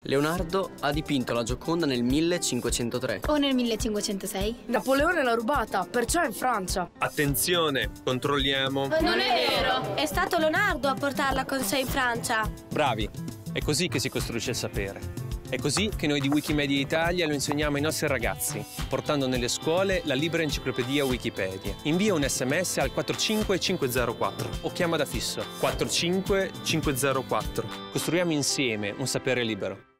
Leonardo ha dipinto la Gioconda nel 1503. O nel 1506. Napoleone l'ha rubata, perciò è in Francia. Attenzione, controlliamo. Non è vero! È stato Leonardo a portarla con sé in Francia. Bravi, è così che si costruisce il sapere. È così che noi di Wikimedia Italia lo insegniamo ai nostri ragazzi, portando nelle scuole la libera enciclopedia Wikipedia. Invia un SMS al 45504 o chiama da fisso 45504. Costruiamo insieme un sapere libero.